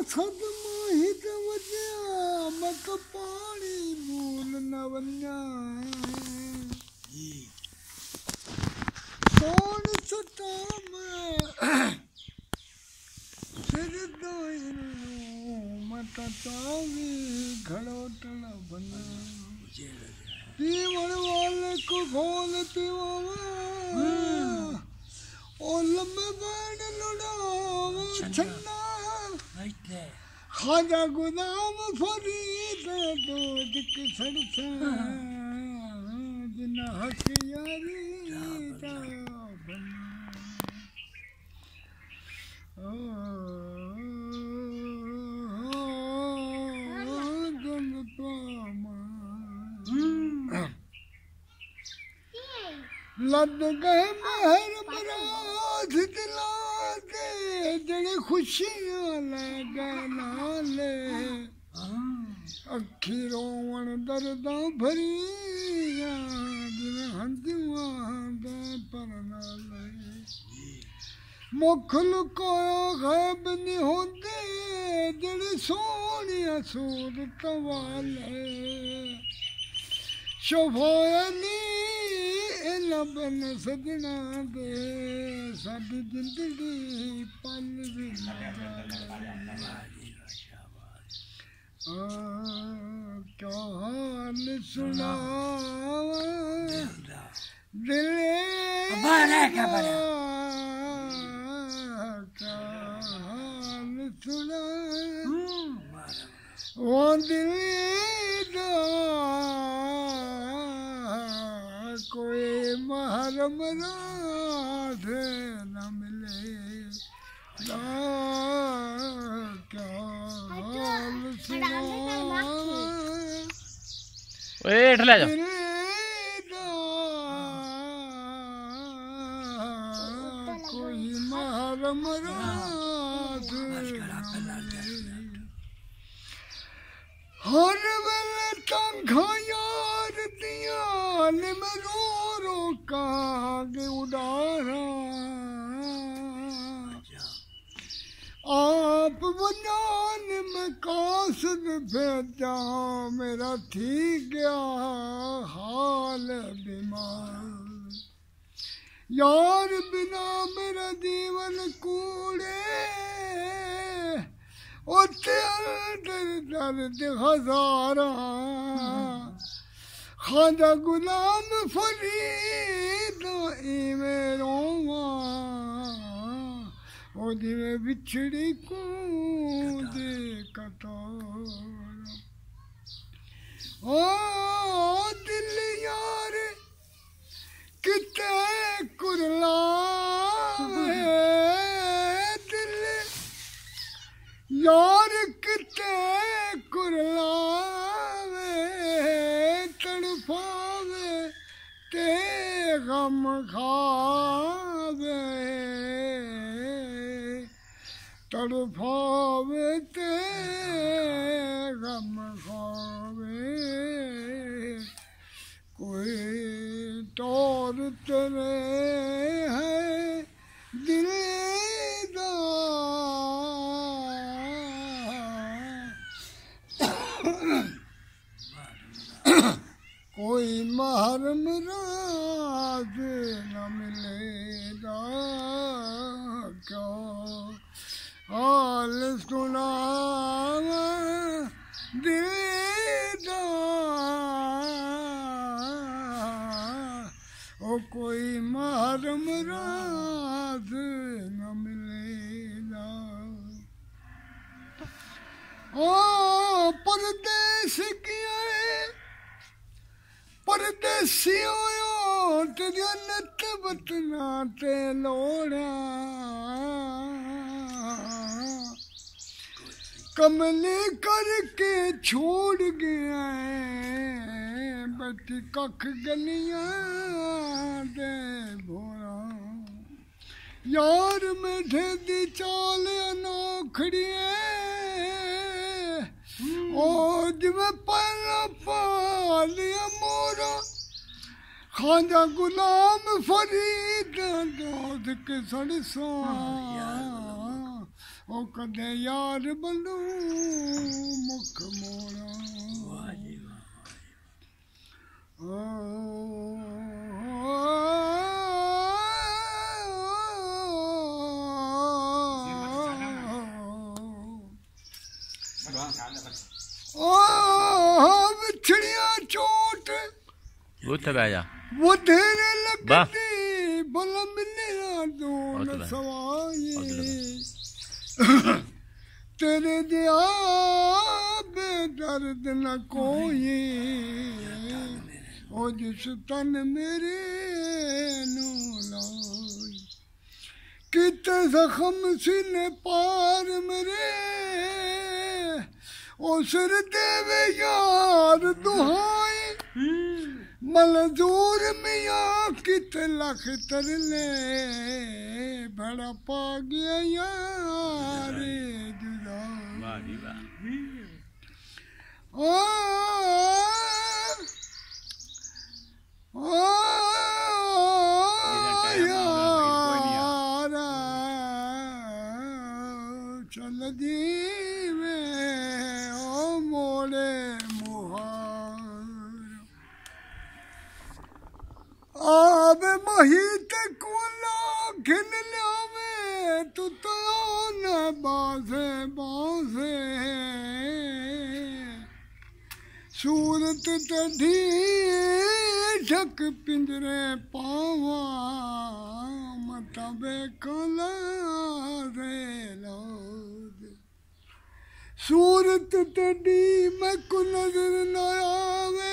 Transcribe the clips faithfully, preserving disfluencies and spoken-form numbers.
सद मोहित वजया मक पानी मूल न वन्या सोन सुटा में सिर दाइन मत तावी घड़ोटल बना पीवण वाले को खोलती वावा ओल में बैठ लुड़ावा छन्ना खाजा गुदाम फरीद दूध की सरसा जिन हथियारी दा बना जन पामा लद गए महर मराज दिला दे जड़े खुशियां ले गए नाले अखी रोवण दर्दां भरियां दिल हंजुआं दे पर नाले मुख लुकाया गैब नहीं होंदे जड़े सोहणियां सूरत वाले शफायनी लबन सजना दे साडी जिंदगी पल भी क्या हाल सुनावा दिले क्या हाल सुना वो दिले कोई महरम राध न मिले ना क्या हाल सुना वेट ले जा कोई महरम राध हर वेले तंखा यार दिया में रो रो कागे उड़ारा आप बनान में कासद भेजा मेरा थी गया हाल बीमार यार बिना मेरा जीवन कूड़े उठे दर्द दर्द हजारा खाजा गुलाम फरीद इवें रोवा ओ जिवें बिछड़ी कूद कतार ओ दिल यार किते कुरलावे दिल यार किते कुरलावे तड़फावे ते गम खावे तड़फावे ते गम खावे कोई तौर तेरे है दिल दा कोई महरम राज न मिलेगा क्या हाल सुनावा दिल दा ओ कोई महरम राज न मिलेगा ओ परदेश किया परदेसियों तेरी नत बतना ते लोड़ा कमले करके छोड़ गया बटी कख गलियां दे भोरा यार मेढे दी चाल अनोखड़िए ओ जिवें पहला पालिया मोरा खाजा गुलाम फरीद दूध के सड़सा ओ कदे यार बंदू मुख मोड़ा बिछड़िया चोट ਉੱਥੇ ਬਹਿ ਜਾ वो तेरे लगती बल मिलना दोन सवाई तेरे दिया बेदर्द न कोई ओ जिस तन मेरे नू लाई किते जख्म सीने पार मेरे ओ सिर देवे यार दुहाई मलजूर मियाँ कित लख तरले बड़ा पा गया यार जुदा ओ ओ यारा चल दी में ओ मोड़े आब मोहित कोला घिन लावे तू तो न बाजे बाजे सूरत तढ़ी ढक पिंजरे पावा मतबे कला रे लोद सूरत तढ़ी मैं को नजर न आवे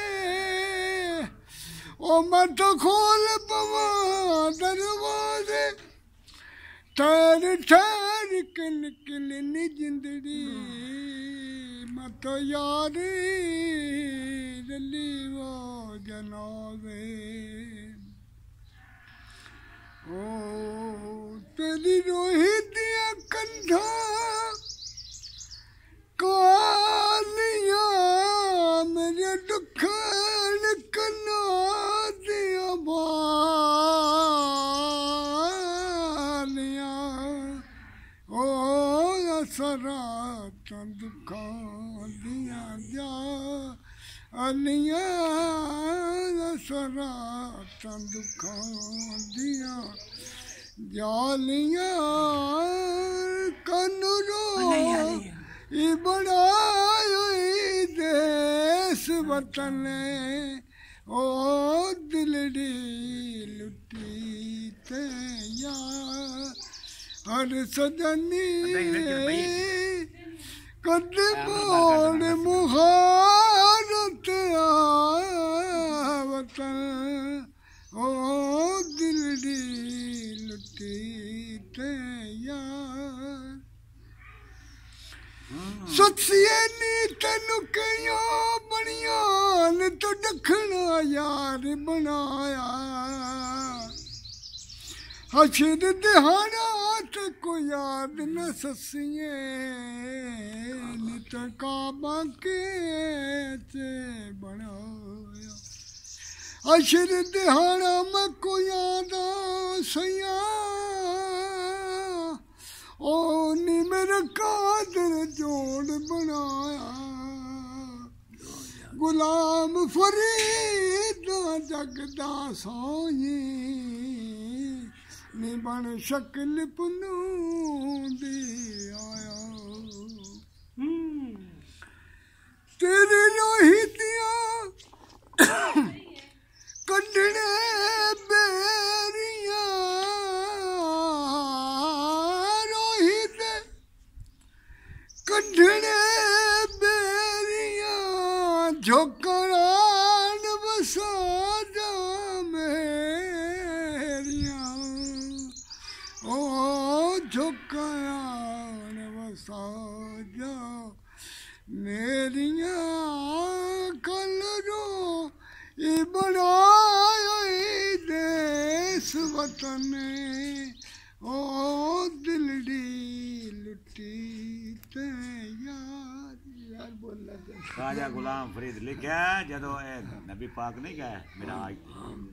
ओ मत खोल पवा दरवाजे ठहर ठहर किल किल नी जिंदड़ी मत यारी रली वो जनाजे ओ तेरी रोहित दिया कंधा कालिया मेरे दुख कना दिया बालिया ओ सरा दुखा दिया जा अलिया सरा दुखा दिया जालिया कनुरो बड़ा देश वतन ओ दिलड़ी लुटी ते यार हर सजनी कद मोड़ मुहारत वतन ओ दिलड़ी लुटी ते यार सत्सिए नी तेनू कयो बनिया ने तो दखना यार बनाया हशीद दिहाड़ा ते को याद न ससिए नी तो काबा के ते बनाया हशीद दिहाड़ा मैं को याद सैया ओ नी मेरा कादर जोड़ बनाया गुलाम फरीद जगदा सोई नी बन शक्ल पुनू दी आया तेरी रोहितिया कढ़ने बेरिया कढ़ने बेरिया झोकरान बसा जा मेरिया ओ झोकरान बसा जा मेरिया कल रो बनाया देश वतन ओ दिलड़ी लुटी राजा गुलाम फरीद लिखा जदों नबी पाक नहीं गया मेरा